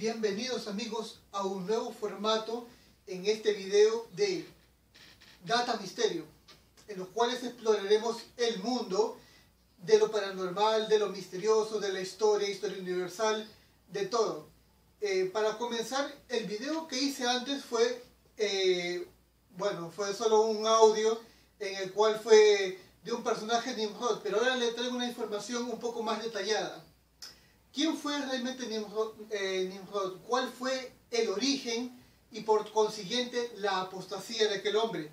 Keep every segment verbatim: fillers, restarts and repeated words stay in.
Bienvenidos amigos a un nuevo formato en este video de Data Misterio, en los cuales exploraremos el mundo de lo paranormal, de lo misterioso, de la historia, historia universal, de todo. Eh, para comenzar, el video que hice antes fue, eh, bueno, fue solo un audio en el cual fue de un personaje Nimrod, pero ahora le traigo una información un poco más detallada. ¿Quién fue realmente Nimrod, eh, Nimrod? ¿Cuál fue el origen y por consiguiente la apostasía de aquel hombre?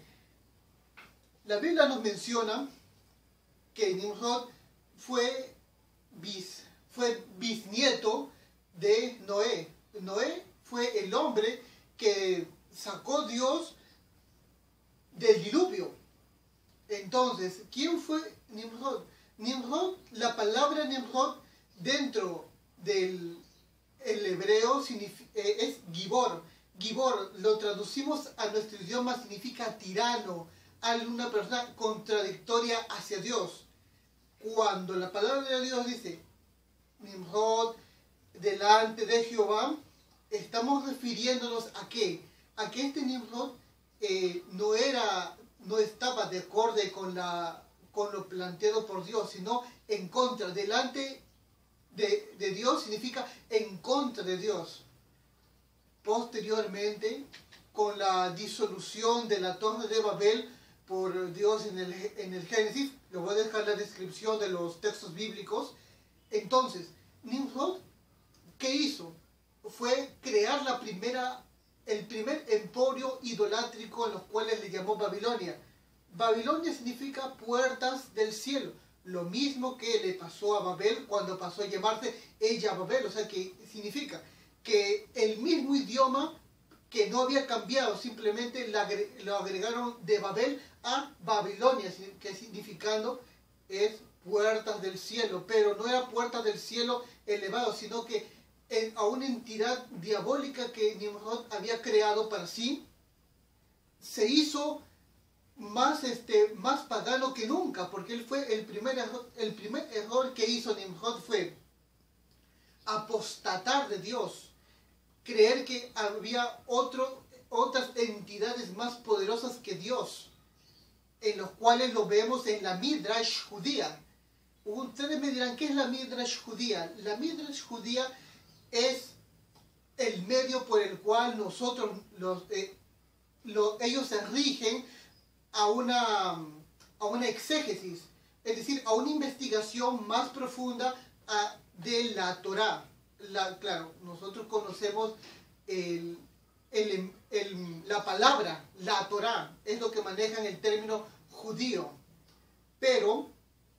La Biblia nos menciona que Nimrod fue, bis, fue bisnieto de Noé. Noé fue el hombre que sacó Dios del diluvio. Entonces, ¿quién fue Nimrod? Nimrod, la palabra Nimrod dentro del el hebreo eh, es Gibor. Gibor, lo traducimos a nuestro idioma, significa tirano, alguna persona contradictoria hacia Dios. Cuando la palabra de Dios dice Nimrod delante de Jehová, estamos refiriéndonos a qué? A que este Nimrod eh, no era, no estaba de acuerdo con la con lo planteado por Dios, sino en contra, delante de, de Dios significa en contra de Dios. Posteriormente, con la disolución de la Torre de Babel por Dios en el, en el Génesis, le voy a dejar la descripción de los textos bíblicos. Entonces, Nimrod, ¿qué hizo? Fue crear la primera, el primer emporio idolátrico, en los cuales le llamó Babilonia. Babilonia significa puertas del cielo, lo mismo que le pasó a Babel cuando pasó a llamarse ella Babel, o sea que significa que el mismo idioma que no había cambiado, simplemente lo agregaron de Babel a Babilonia, que significando es puertas del cielo, pero no era puertas del cielo elevado, sino que en, a una entidad diabólica que Nimrod había creado para sí, se hizo más, este, más pagano que nunca, porque él fue el primer error, el primer error que hizo Nimrod fue apostatar de Dios, creer que había otro, otras entidades más poderosas que Dios, en los cuales lo vemos en la Midrash judía. Ustedes me dirán, ¿qué es la Midrash judía? La Midrash judía es el medio por el cual nosotros, los, eh, lo, ellos se rigen a una, a una exégesis, es decir, a una investigación más profunda a, de la Torá. La, claro, nosotros conocemos el, el, el, la palabra, la Torá, es lo que manejan el término judío. Pero,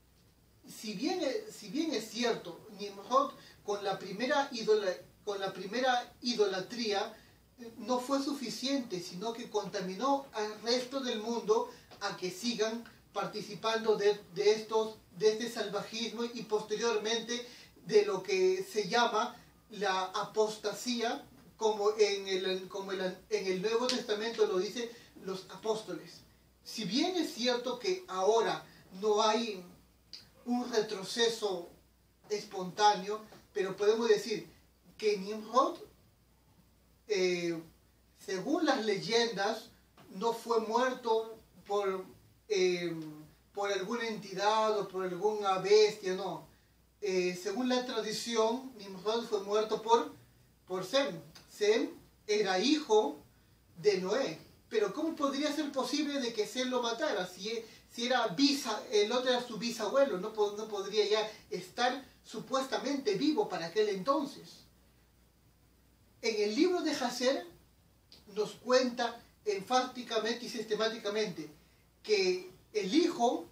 si bien, si bien es cierto, Nimrod con la primera, idola, con la primera idolatría no fue suficiente, sino que contaminó al resto del mundo a que sigan participando de, de, estos, de este salvajismo y posteriormente de lo que se llama la apostasía, como en el, como el, en el Nuevo Testamento lo dicen los apóstoles. Si bien es cierto que ahora no hay un retroceso espontáneo, pero podemos decir que Nimrod, eh, según las leyendas, no fue muerto por, eh, por alguna entidad o por alguna bestia, no. Eh, según la tradición, Nimrod fue muerto por, por Sem. Sem era hijo de Noé. Pero ¿cómo podría ser posible de que Sem lo matara? Si, si era bisa, el otro era su bisabuelo, no, no podría ya estar supuestamente vivo para aquel entonces. En el libro de Jacer nos cuenta enfáticamente y sistemáticamente que el hijo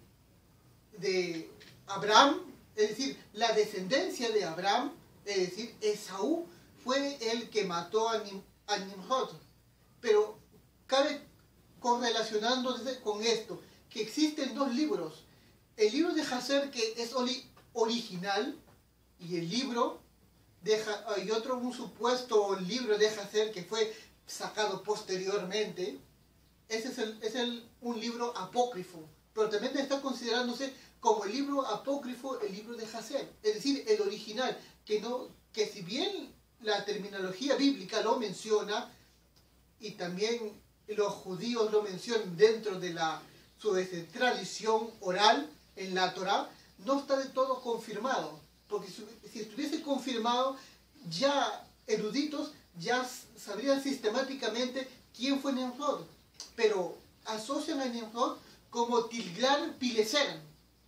de Abraham, es decir, la descendencia de Abraham, es decir, Esaú, fue el que mató a, Nim, a Nimrod. Pero cabe correlacionándose con esto, que existen dos libros. El libro de Jacer, que es ori, original, y el libro de, y otro, un supuesto libro de Jacer que fue sacado posteriormente. Ese es, el, es el, un libro apócrifo, pero también está considerándose como el libro apócrifo, el libro de Jacer, es decir, el original, que, no, que si bien la terminología bíblica lo menciona y también los judíos lo mencionan dentro de la su este, tradición oral en la Torá, no está de todo confirmado, porque si, si estuviese confirmado, ya eruditos ya sabrían sistemáticamente quién fue Nimrod, pero asocian a Nimrod como Tilgar-Pileser,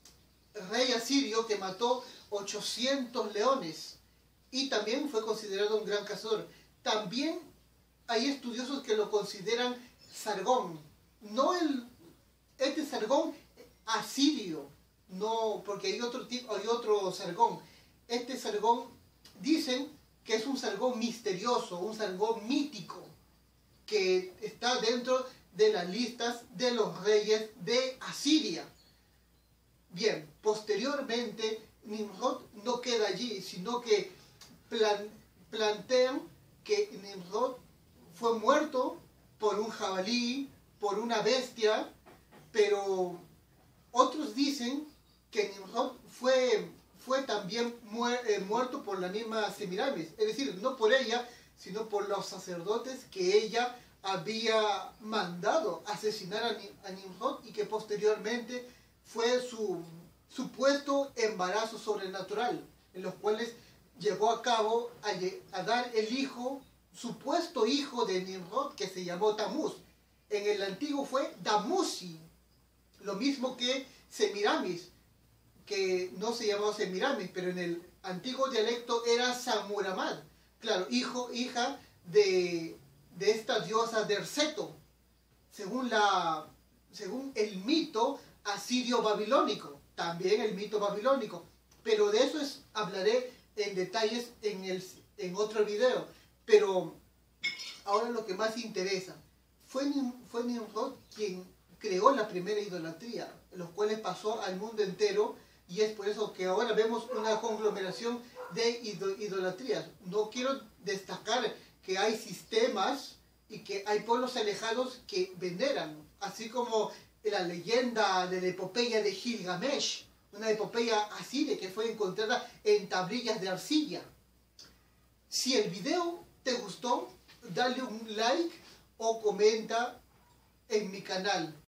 rey asirio que mató ochocientos leones y también fue considerado un gran cazador. También hay estudiosos que lo consideran Sargón, no el este Sargón asirio, no, porque hay otro tipo, hay otro Sargón. Este Sargón dicen que es un Sargón misterioso, un Sargón mítico, que está dentro de las listas de los reyes de Asiria. Bien, posteriormente Nimrod no queda allí, sino que plan, plantean que Nimrod fue muerto por un jabalí, por una bestia, pero otros dicen que Nimrod fue, fue también muer, eh, muerto por la misma Semiramis, es decir, no por ella, sino por los sacerdotes que ella había mandado asesinar a, a Nimrod y que posteriormente fue su supuesto embarazo sobrenatural, en los cuales llevó a cabo a, a dar el hijo, supuesto hijo de Nimrod, que se llamó Tamuz. En el antiguo fue Damuzi, lo mismo que Semiramis, que no se llamaba Semiramis, pero en el antiguo dialecto era Samuramad, claro, hijo, hija de, de esta diosa Derceto, según, la, según el mito asirio-babilónico, también el mito babilónico, pero de eso es, hablaré en detalles en, el, en otro video. Pero ahora lo que más interesa, fue, fue Nimrod quien creó la primera idolatría, los cuales pasó al mundo entero, y es por eso que ahora vemos una conglomeración de idolatrías. No quiero destacar que hay sistemas y que hay pueblos alejados que veneran, así como la leyenda de la epopeya de Gilgamesh, una epopeya asiria que fue encontrada en tablillas de arcilla. Si el video te gustó, dale un like o comenta en mi canal.